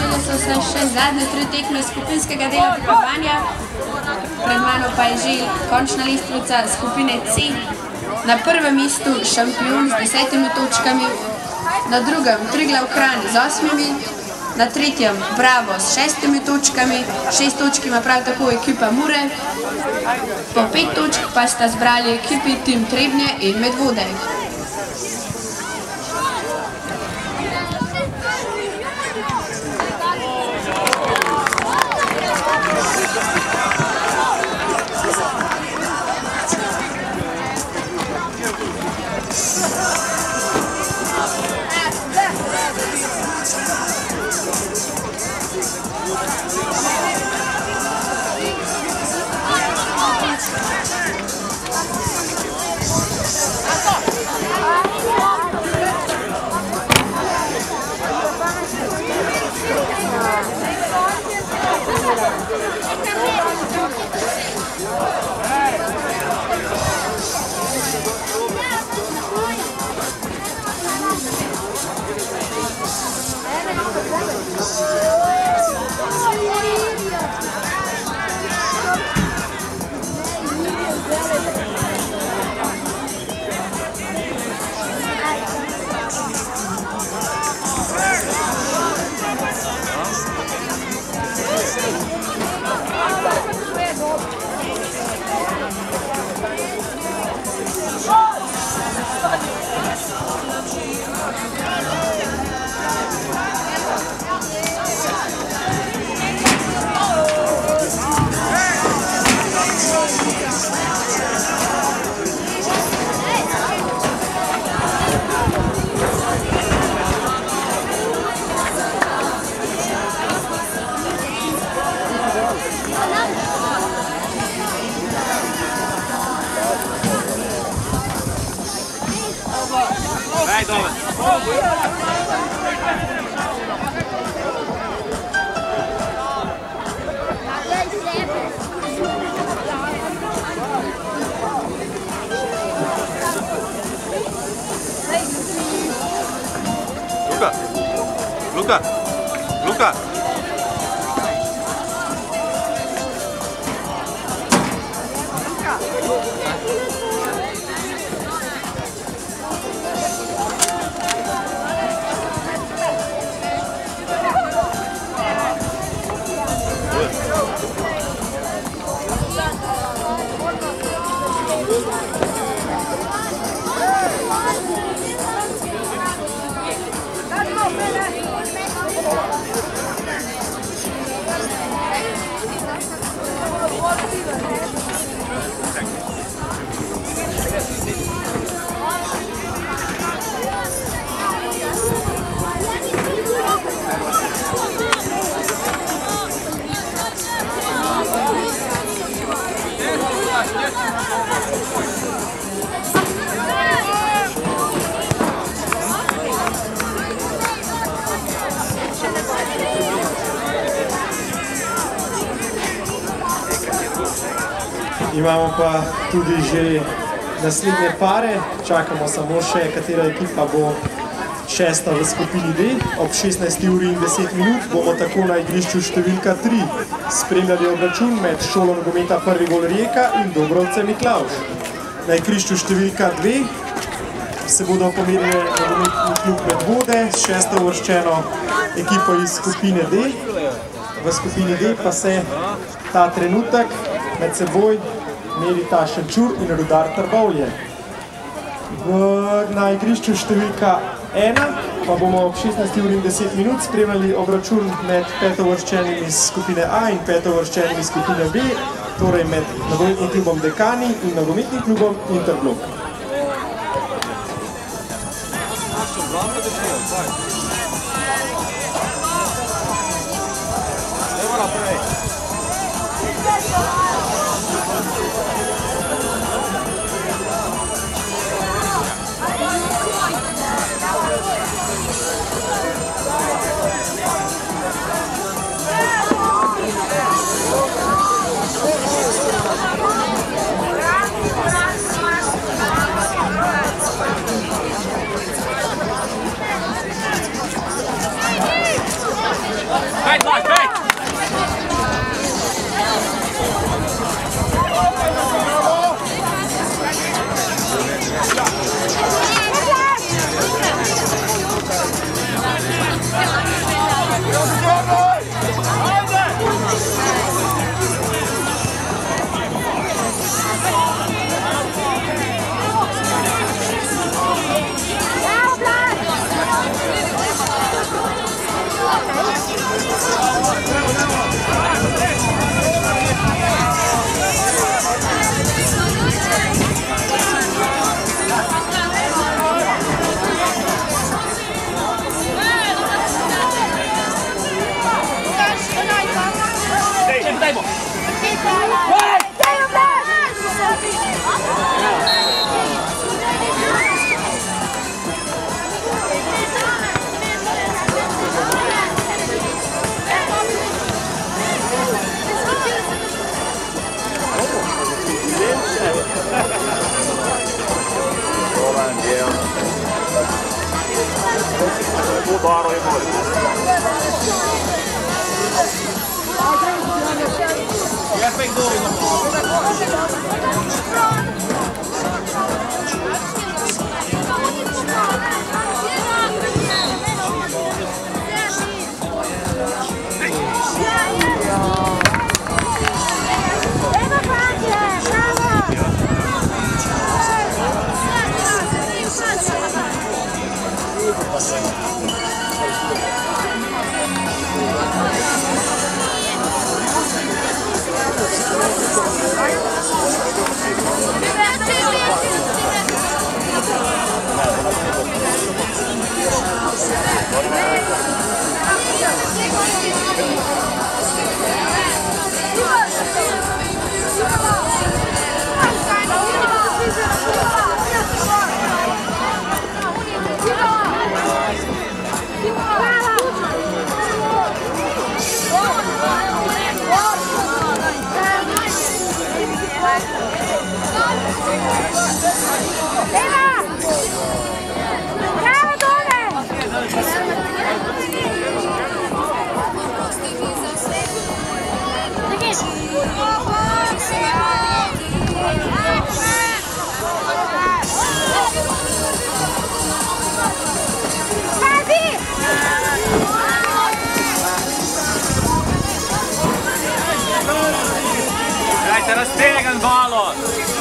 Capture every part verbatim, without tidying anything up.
Odigrale so se še zadnje tri tekme skupinskega dela tekmovanja. Pred mano pa je že končna lestvica skupine C. Na prvem mestu Šampion z desetimi točkami, na drugem Triglav Kranj z osmimi, na tretjem Bravo s šestimi točkami, šest točk ima prav tako ekipa Mure, po pet točk pa sta zbrali ekipi Tim Trebnje in Medvode. Luka, Luka, Luka. Imamo pa tudi že naslednje pare, čakamo samo še, katera ekipa bo šesta v skupini D. Ob šestnajsti uri in deset minut bomo tako na igrišču številka tri spremljali obračun med šolo nogometa Prvi gol Rijeka in Dobrovce Miklavž. Na igrišču številka dve se bodo pomerili nogometni klub Medvode s šesto uvrščeno ekipo iz skupine D. V skupini D pa se ta trenutek med seboj merita Šenčur in Rudar Trbovlje. Na igrišču številka ena pa bomo ob šestnajsti uri in deset minut spremljali obračun med petovrščenimi iz skupine A in petovrščenimi iz skupine B, torej med nogometnim klubom Dekani in nogometnim klubom Interblok. dajmo! Udaro je bolje. Dajte raztegan balon!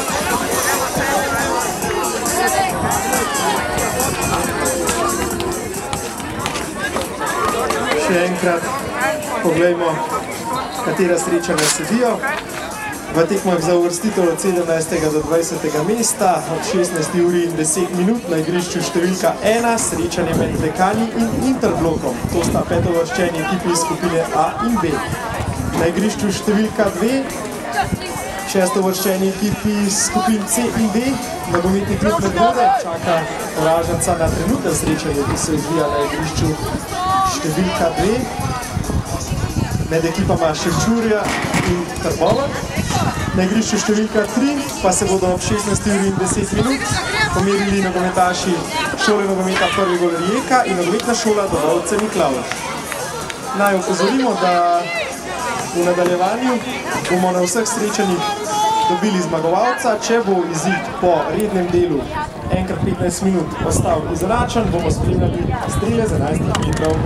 Še enkrat poglejmo, katera srečanja sedijo. V tekmah za uvrstitev od sedemnajstega do dvajsetega mesta od šestnajsti uri in deset minut na igrišču številka ena srečanje med Dekani in Interblokom. To sta petovrščeni ekipi iz skupine A in B. Na igrišču številka dve šestovrščeni ekipi iz skupin C in D, nogometni klub Medvode, čaka Ražanca na trenutno srečanje, ki se odvija na igrišču številka dve. Med ekipama Ševčurja in Trbovek. Na igrišču številka tri pa se bodo ob šestnajsti uri in deset minut pomerili nogometaši šole nogometa Prvi gol Rijeka in nogometna šola Dovolce Miklavž. Naj opozorimo, da v nadaljevanju bomo na vseh srečanjih dobili zmagovalca. Če bo izid po rednem delu enkrat petnajst minut ostal izenačen, bomo spremljali strele z enajstih metrov.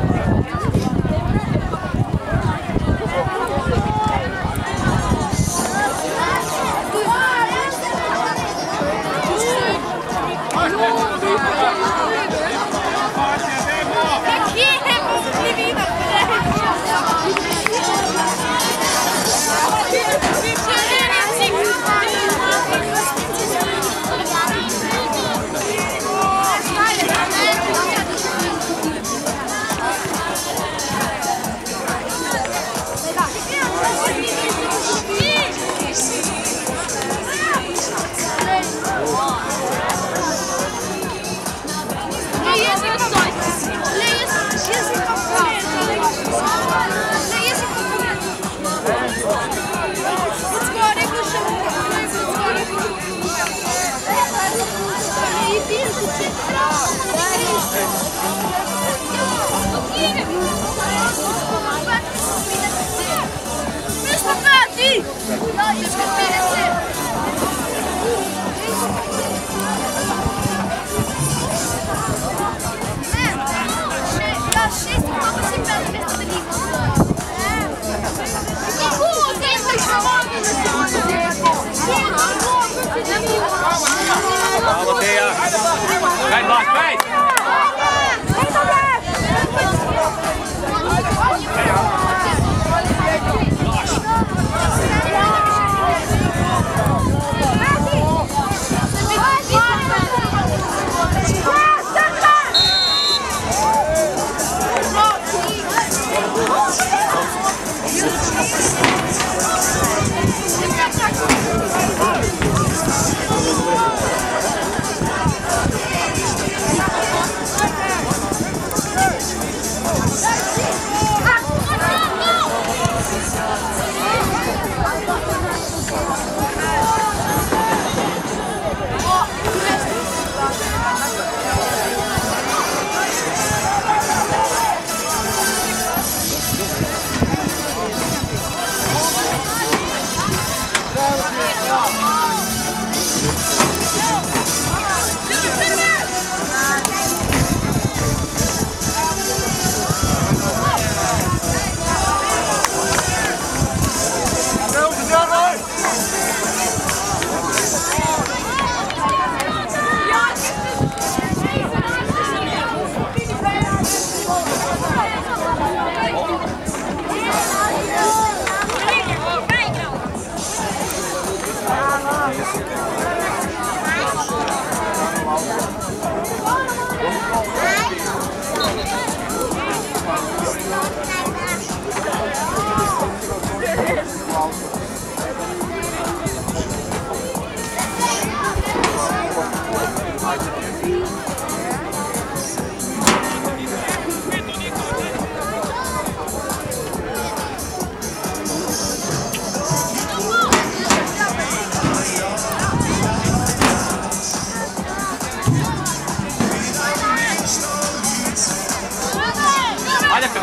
Bravo, Teja! Kaj, Bas, kaj!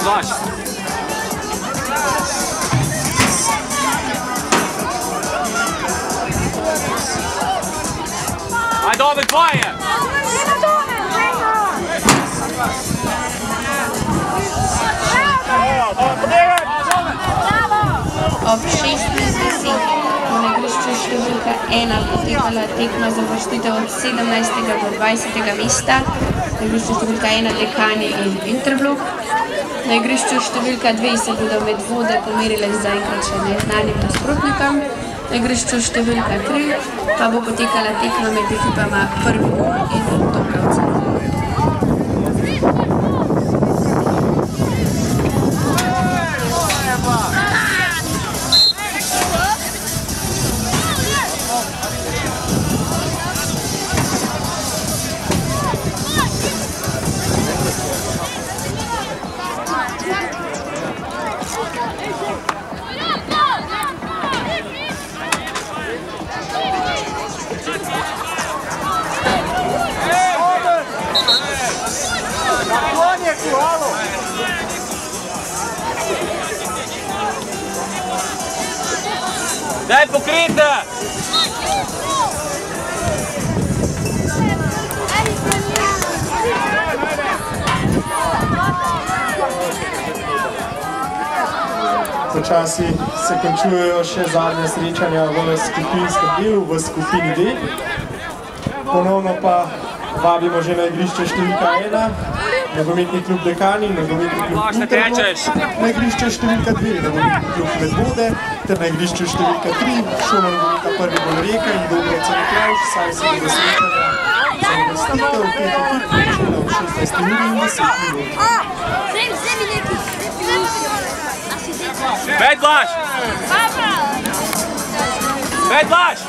Blaž. Aj, dobe, tvoje! Ob šestnajst deset bo na igrišču številka ena potekala tekma za uvrstitev od sedemnajstega do dvajsetega mesta. Na igrišču številka ena Dekani in Interblok. Na igrišču številka dve se bodo Medvode pomerile z zaenkrat še neznanim nasprotnikom. Na igrišču številka tri pa bo potekala tekma med ekipama Prvi Ur in Toplavci. Daj pokrite! Počasi se končujejo še zadnje srečanja v skupinskem delu, v skupini D. Ponovno pa vabimo že na igrišče številka ena, nogometni klub Dekani, nogometni klub Interblok, na igrišče številka dve, nogometni klub Medvode, ter na igrišču številka tri, šola nogometa Prvi Gol Reka in Dobrovce Miklavž, saj se bodo srečanja za uvrstitev teh ekip začela ob šestnajsti uri in deset minut. Pet Blaž! Pet Blaž!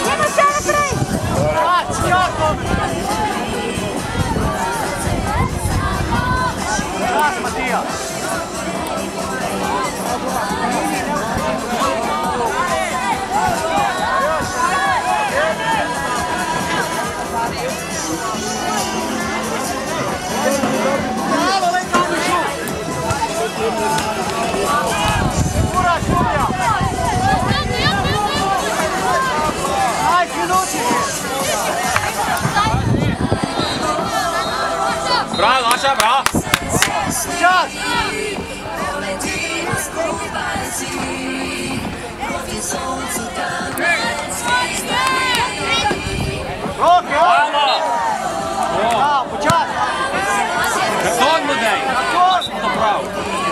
Matija! Bravo, Laša, bravo! Čas! Roke, bravo! Bravo, počas! Karton mu dej! Karton! Smo to prav!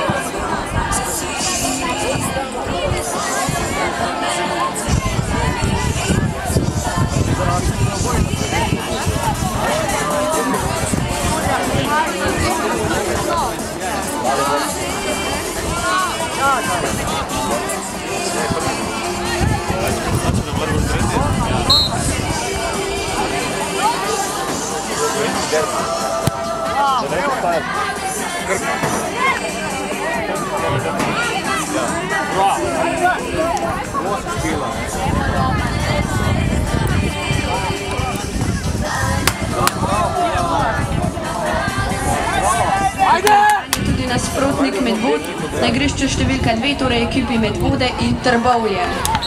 Tudi nasprotnik Medvod na igrišču številka dve, torej ekipi Medvode in Trbovlje.